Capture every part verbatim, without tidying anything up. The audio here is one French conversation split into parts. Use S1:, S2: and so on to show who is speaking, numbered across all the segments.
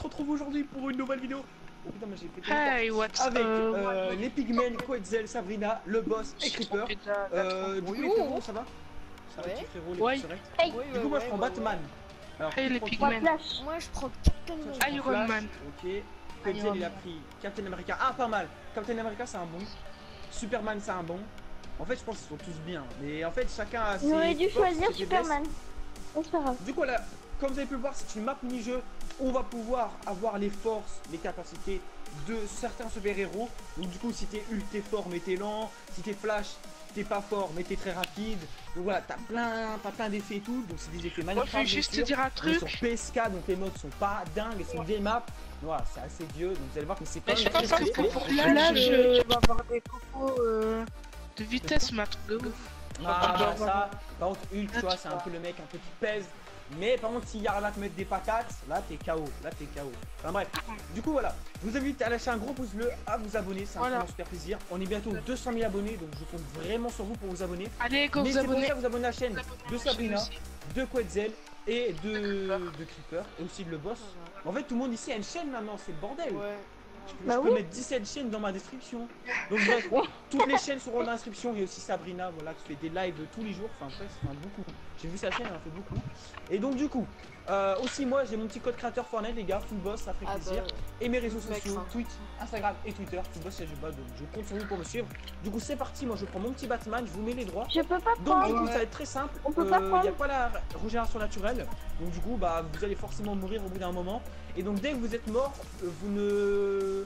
S1: retrouve aujourd'hui pour une nouvelle vidéo. Oh putain, mais j'ai fait
S2: Hey, what's
S1: avec
S2: up?
S1: euh, les Pigmen, Quetzal, Sabrina, le boss et Creeper. Euh, du coup, les frérots, ça va? Ça va,
S3: Ouais.
S1: les petits frérots, les
S2: Ouais.
S1: petits serettes.
S3: Hey.
S1: Du coup, moi je prends Batman. Alors,
S2: Hey,
S1: qui
S2: les
S1: prend qui?
S2: Pigmen.
S3: Flash. Moi je prends Captain
S1: Toi, tu
S3: America.
S1: prends
S2: Iron
S1: Flash,
S2: Man.
S1: Ok. Quetzal,
S2: Iron
S1: il a
S2: Man.
S1: pris Captain America. Ah, pas mal. Captain America, c'est un bon. Superman, c'est un bon. En fait, je pense qu'ils sont tous bien. Mais en fait, chacun a ses.
S4: On aurait dû
S1: forces,
S4: choisir
S1: ses faiblesses.
S4: Superman. Mais c'est pas grave.
S1: Du coup, là, comme vous avez pu le voir, c'est une map mini-jeu. On va pouvoir avoir les forces, les capacités de certains super-héros. Donc du coup, si t'es Hulk, t'es fort mais t'es lent. Si t'es Flash, t'es pas fort mais t'es très rapide. Donc voilà, t'as plein, t'as plein d'effets et tout. Donc c'est des effets
S2: Moi,
S1: magnifiques.
S2: je vais juste te dire un truc.
S1: Sur P S K, donc les modes sont pas dingues, elles sont des maps. Voilà, c'est assez vieux. Donc vous allez voir que c'est pas
S2: Mais je
S1: très
S2: pense
S1: stylé.
S2: que pour là, là, je vais avoir des cocos euh, de vitesse, ma truc de ouf.
S1: Ah,
S2: Tu dois
S1: bah,
S2: avoir-
S1: ça, par contre, Hulk, tu vois, c'est un peu le mec un peu qui pèse. Mais par contre, s'il y a là te mettre des patates, là t'es K O. Là t'es K O. Enfin bref, du coup, voilà. Je vous invite à lâcher un gros pouce bleu, à vous abonner. C'est un
S2: Voilà.
S1: vraiment super plaisir. On est bientôt deux cent mille abonnés, donc je compte vraiment sur vous pour vous abonner.
S2: Allez, go vous
S1: N'hésitez pas
S2: abonner.
S1: à vous abonner à la chaîne de Sabrina,
S2: aussi.
S1: de Quetzal et de, de Creeper et aussi de le boss. En fait, tout le monde ici a une chaîne maintenant, c'est le bordel.
S3: Ouais.
S1: Je peux,
S4: Bah
S1: je peux
S4: oui.
S1: mettre dix-sept chaînes dans ma description. Donc bref, toutes les chaînes seront dans la description. Et aussi Sabrina, voilà, qui fait des lives tous les jours. Enfin bref, enfin, beaucoup. J'ai vu sa chaîne, elle en fait beaucoup. Et donc du coup, euh, aussi moi j'ai mon petit code créateur Fortnite les gars, full boss, ça ferait
S3: Ah
S1: plaisir.
S3: bah,
S1: Et mes réseaux
S3: mec,
S1: sociaux,
S3: hein.
S1: Twitch, Instagram et Twitter, full boss et je bats, donc je compte sur vous pour me suivre. Du coup c'est parti, moi je prends mon petit Batman, je vous mets les droits.
S4: Je peux pas
S1: Donc du
S4: prendre.
S1: coup ça va être très simple,
S4: On peut pas
S1: il n'y
S4: prendre.
S1: a pas la régénération naturelle, donc du coup bah vous allez forcément mourir au bout d'un moment. Et donc dès que vous êtes mort, euh, vous ne...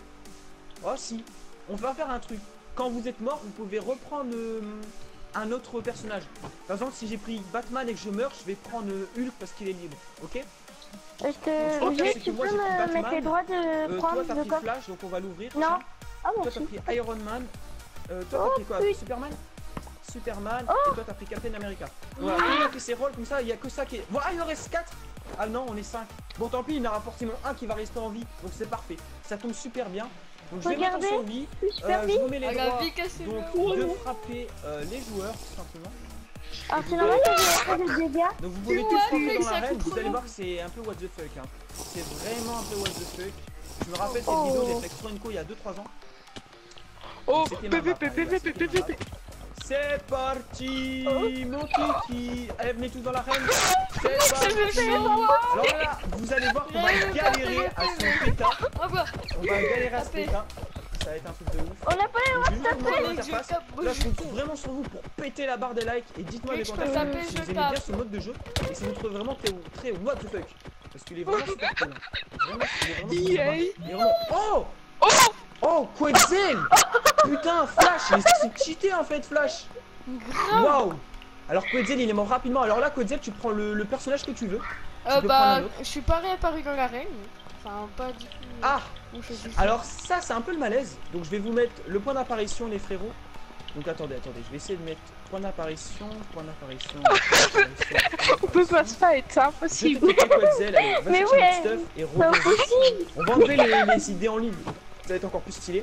S1: Oh si, on va faire un truc. Quand vous êtes mort, vous pouvez reprendre euh, un autre personnage. Par exemple, si j'ai pris Batman et que je meurs, je vais prendre euh, Hulk parce qu'il est libre, ok?
S4: Je te...
S1: Ok,
S4: Juste,
S1: c'est que
S4: tu
S1: moi,
S4: peux
S1: j'ai pris
S4: me
S1: Batman.
S4: mettre les droits de
S1: Euh, toi
S4: prendre
S1: t'as
S4: le
S1: pris
S4: coffre.
S1: Flash, donc on va l'ouvrir.
S4: Non. Ah
S1: Toi
S4: bon,
S1: t'as
S4: si.
S1: pris Iron Man. Euh, toi
S4: Oh,
S1: t'as pris quoi?
S4: putain.
S1: Superman Superman.
S4: Oh.
S1: Et toi t'as pris Captain America. Voilà, tout le monde a fait ses rôles comme ça, il y a que ça qui est... Voilà, il en reste quatre. Ah non, on est cinq. Bon tant pis, il y en aura forcément un qui va rester en vie. Donc c'est parfait. Ça tombe super bien. Donc je vais mettre en
S4: Regardez.
S1: survie.
S4: Je suis super
S1: Euh, je
S4: vite.
S1: vous mets les
S3: Ah, la
S1: droits.
S3: vie cassée.
S1: Donc de frapper euh, les joueurs tout simplement.
S4: Alors c'est normal que j'ai fait des dégâts.
S1: Donc vous pouvez
S3: Ouais,
S1: tous rentrer
S3: mec,
S1: dans
S3: ça
S1: l'arène,
S3: coûte
S1: vous
S3: trop
S1: allez
S3: long.
S1: voir que c'est un peu what the fuck hein. C'est vraiment un peu what the fuck. Je me rappelle cette
S4: Oh.
S1: vidéo j'ai fait avec Stronco il y a deux trois ans.
S2: Oh,
S1: C'était ma map,
S2: P V P,
S1: hein, les gars,
S2: P V P,
S1: c'était
S2: P
S1: ma
S2: V
S1: map.
S2: P.
S1: C'est parti mon kiki. Allez venez tous dans l'arène. C'est
S3: C'est
S1: parti.
S3: chaud.
S1: Alors là vous allez voir qu'on va galérer à son péta.
S3: Ah bah,
S1: On va galérer à ce
S3: Tapez.
S1: péta. Ça va être un truc de ouf.
S4: On n'a pas les
S1: Donc, je vais juste vous montrer
S3: mec, je
S1: l'interface.
S3: tape.
S1: Là je compte vraiment sur vous pour péter la barre des likes et dites-moi
S3: Mec,
S1: les
S3: je peux
S1: commentaires
S3: taper,
S1: si
S3: je
S1: vous aimez bien
S3: tape.
S1: ce mode de jeu et si vous trouvez vraiment très, très what the fuck parce qu'il est vraiment super cool. hein. Vraiment, il est vraiment super
S2: Yeah.
S1: sympa. Il est vraiment... Oh
S2: Oh,
S1: Oh Quetzal. Putain Flash, mais c'est cheaté en fait Flash. Waouh. Alors Quetzal il est mort rapidement. Alors là Quetzal tu prends le, le personnage que tu veux.
S3: Euh,
S1: peux prendre
S3: bah,
S1: un autre.
S3: je suis pas réapparu dans l'arène. Enfin, pas du tout.
S1: Ah
S3: Où je suis.
S1: alors ça c'est un peu le malaise. Donc je vais vous mettre le point d'apparition les frérots. Donc attendez, attendez, je vais essayer de mettre point d'apparition, point d'apparition.
S2: on peut pas se fight, c'est
S1: Je
S2: impossible.
S1: te fais Quetzal, allez, va
S4: Mais
S1: chercher
S4: ouais,
S1: notre stuff et
S4: C'est
S1: reviens.
S4: impossible.
S1: On va enlever les, les idées en ligne. Ça va être encore plus stylé.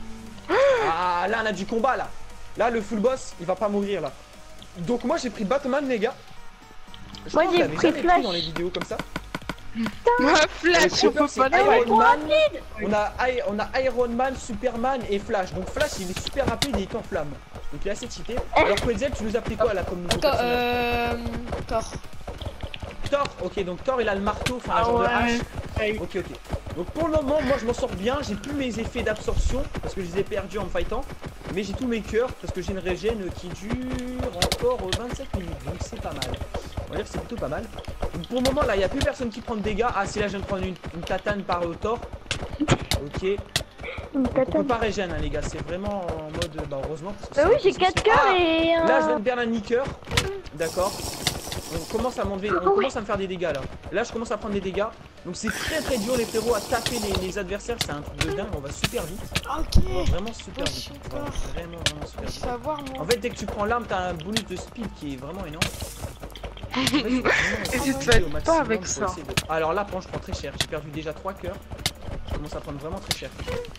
S1: Ah là on a du combat là. Là le full boss il va pas mourir là. Donc moi j'ai pris Batman les gars. Je
S4: Moi,
S1: crois que
S4: j'ai
S1: je l'avais
S4: pris
S1: jamais
S4: Flash.
S1: dans les vidéos comme ça.
S2: Moi, Flash, on peut
S1: C'est
S2: pas le
S1: Iron Man. On a, I- on a Iron Man, Superman et Flash. Donc Flash il est super rapide et il est en flamme. Donc il est assez cheaté. Alors Quetzal tu nous as pris quoi là comme nouveau
S3: Thor,
S1: personnage
S3: euh. Thor.
S1: Thor, ok donc Thor il a le marteau, enfin un
S2: Ah
S1: genre de
S2: ouais.
S1: hache. Ok ok. Donc pour le moment moi je m'en sors bien, j'ai plus mes effets d'absorption parce que je les ai perdus en me fightant. Mais j'ai tous mes cœurs parce que j'ai une régène qui dure encore vingt-sept minutes. Donc c'est pas mal. On va dire que c'est plutôt pas mal. Donc pour le moment là il n'y a plus personne qui prend de dégâts. Ah si là je viens de prendre une, une tatane par euh, Thor. Ok.
S4: Une
S1: Donc, on peut
S4: tatane.
S1: pas régène hein, les gars, c'est vraiment en mode bah heureusement. Parce que
S4: Bah
S1: c'est
S4: oui,
S1: un
S4: j'ai
S1: peu
S4: quatre
S1: spécial.
S4: cœurs
S1: Ah,
S4: et un...
S1: là je viens de perdre un niqueur. D'accord. On commence à m'enlever, on commence à me faire des dégâts là. Là je commence à prendre des dégâts. Donc c'est très très dur les frérots à taper les, les adversaires, c'est un truc de dingue, on va super vite. On va
S3: Ok.
S1: vraiment super
S3: Oh,
S1: vite.
S3: super.
S1: On va vraiment vraiment super
S3: Je
S1: vite.
S3: vais avoir moi.
S1: En fait dès que tu prends l'arme t'as un bonus de speed qui est vraiment énorme. En fait, faut vraiment
S2: Et
S1: essayer
S2: tu te
S1: de
S2: fais
S1: au
S2: pas
S1: maximum
S2: avec
S1: pour
S2: ça.
S1: essayer de- Alors là prends, je prends très cher, j'ai perdu déjà trois cœurs. Je commence à prendre vraiment très cher.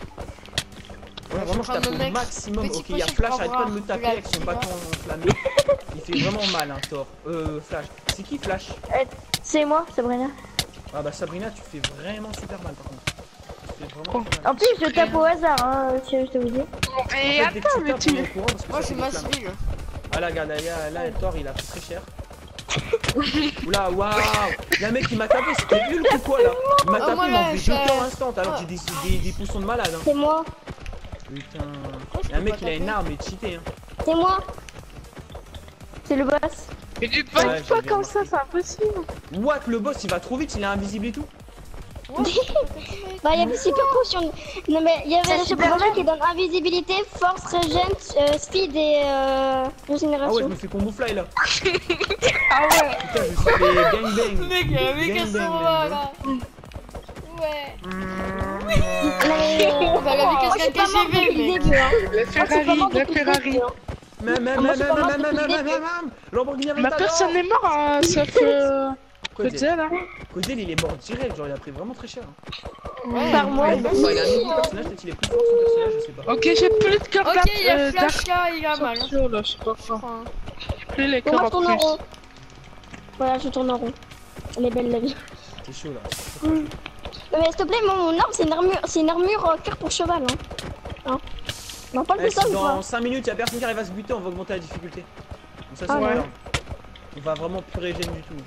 S1: Ouais,
S3: Ouais,
S1: vraiment
S3: je
S1: je
S3: prends
S1: tape
S3: le
S1: au
S3: mec
S1: maximum.
S3: petit
S1: Ok, il y a
S3: petit
S1: Flash,
S3: pour
S1: arrête pas de me
S3: avoir
S1: taper
S3: de la
S1: avec son
S3: vie,
S1: bâton enflammé. Il fait vraiment mal, hein, Thor. Euh, Flash. C'est qui Flash?
S4: C'est moi, Sabrina.
S1: Ah bah Sabrina, tu fais vraiment super mal par contre. Tu fais vraiment
S2: Oh.
S1: super mal.
S4: En plus, je tape au hasard, hein, si je te vous dis.
S2: Et
S1: En fait, dès que
S2: attends,
S1: tu
S2: mais
S1: tapes,
S2: tu.
S1: on est au courant parce que
S3: Moi, je
S1: ça
S3: suis
S1: fait des flammes.
S3: masse ville.
S1: Ah là, regarde, là, là, Thor, il a pris très cher. Oula, waouh! Y'a un mec qui m'a tapé, c'était Hulk ou quoi là? Il m'a
S3: Oh,
S1: tapé,
S3: moi,
S1: il m'a
S3: là,
S1: fait
S3: je-
S1: deux cœurs instant alors que j'ai
S3: Ouais.
S1: des, des, des poussons de malade. Hein.
S4: C'est moi,
S1: Putain.
S3: je
S1: Y'a un
S3: peux
S1: mec,
S3: pas
S1: il a une
S3: taper.
S1: arme et cheaté. Hein.
S4: c'est moi. C'est le boss.
S2: Mais tu te
S1: Ouais,
S2: bats
S1: j'ai
S2: pas
S1: bien
S2: comme ça,
S1: remarqué.
S2: c'est impossible.
S1: What? Le boss il va trop vite, il est invisible et tout.
S3: Ouais,
S4: Bah, il y avait super potion. Non, mais il y avait
S3: C'est
S4: la super
S3: super
S4: potion qui donne invisibilité, force, regen, euh, speed et euh,
S1: Ah ouais, je
S4: régénération.
S1: me fais combo fly là.
S4: Ah ouais.
S1: Putain, je me suis fait gang bang.
S3: Mec, il y a un mec
S1: Gang
S3: à ce
S1: bang,
S3: moment
S1: gang
S3: là. Ouais.
S4: Non, mais, euh,
S3: Bah, la
S4: moi,
S3: vitesse
S4: je suis pas
S3: K
S4: mort
S3: G V,
S4: depuis le
S3: mec.
S4: début, hein.
S2: La
S4: Moi, je suis pas
S2: Ferrari,
S4: mort
S2: la
S4: depuis le
S2: Ferrari.
S4: début, hein.
S1: Même, même,
S4: Moi,
S1: même,
S4: je suis pas
S1: même,
S4: mort
S1: même,
S4: depuis
S1: même,
S4: le
S1: même,
S4: début.
S1: même. Lamborghini
S2: Ma
S1: Aventador.
S2: personne n'est mort, hein, sauf euh,
S1: Codel.
S2: Codel, hein.
S1: Codel, il est mort direct, genre il a pris vraiment très cher. Hein.
S3: Ouais.
S4: Par moi,
S1: Ouais,
S4: il
S1: bah,
S4: est
S1: il a un nouveau personnage, peut-être qu'il est plus fort son personnage, je sais pas.
S2: Ok, j'ai plus de cœur
S3: Ok,
S2: d'arc-
S3: il y a
S2: euh,
S3: Flash là, il a
S2: d'arc
S3: mal.
S2: sociaux, là, je sais pas
S3: Je
S2: quoi.
S3: crois, hein.
S2: Plus les
S4: Pour moi,
S2: cœurs
S4: je
S2: en
S4: tourne en
S2: plus.
S4: rond. Voilà, je tourne en rond. Elle est belle la vie.
S1: C'est chaud là.
S4: Non, mais s'il te plaît, mon, mon arme, c'est une armure, c'est une armure euh, cœur pour cheval. Hein. Hein. Non, pas le
S1: Eh,
S4: plus ça
S1: si
S4: ou pas?
S1: dans cinq minutes, y'a personne qui arrive à se buter, on va augmenter la difficulté. Donc ça, c'est
S4: Ah,
S1: pas
S2: ouais.
S1: grave. On va vraiment plus régénérer du tout.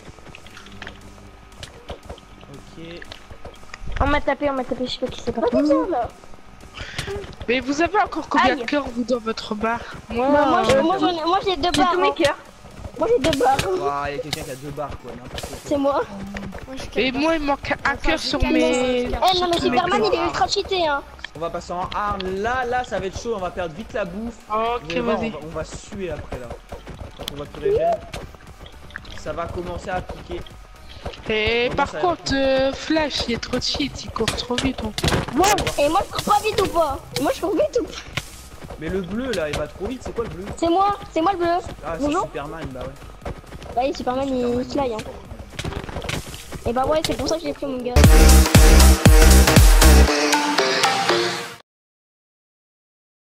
S1: Ok.
S4: On m'a tapé, on m'a tapé, je sais pas qui c'est pas. Pas ça là.
S2: Mais vous avez encore combien
S4: Aïe.
S2: de cœurs vous dans votre bar? Moi,
S4: Bah, moi, j'ai-
S2: euh,
S4: moi, j'en ai- moi, j'ai deux barres. Hein. Moi j'ai deux barres.
S1: Waouh, y'a quelqu'un qui a deux barres quoi, n'importe quoi.
S4: C'est moi.
S3: Moi, je
S2: Et
S3: capte
S2: moi, il me manque un
S3: Enfin,
S2: cœur
S3: j'ai
S2: sur
S3: quatre
S2: mes.
S3: barres.
S4: Eh non mais
S2: Surtout mes
S4: Superman
S2: cœurs.
S4: il est ultra cheaté hein.
S1: On va passer en arme. Là, là, ça va être chaud. On va perdre vite la bouffe. Vous
S2: Ok,
S1: allez voir, on,
S2: vas-y.
S1: va, on va suer après là. Quand on va plus régénérer. Ça va commencer à piquer.
S2: Et
S1: Comment
S2: par
S1: ça,
S2: contre, euh, Flash, il est trop cheat, il court trop vite. hein.
S4: Et moi je cours pas vite ou pas? Moi je cours vite ou pas?
S1: Mais le bleu là, il va trop vite. C'est quoi le bleu?
S4: C'est moi, c'est moi le bleu.
S1: Ah, c'est
S4: Bonjour.
S1: Superman, bah ouais.
S4: Bah oui Superman
S1: Superman,
S4: il fly hein.
S1: est fort.
S4: Et bah ouais c'est pour ça que j'ai pris mon gars.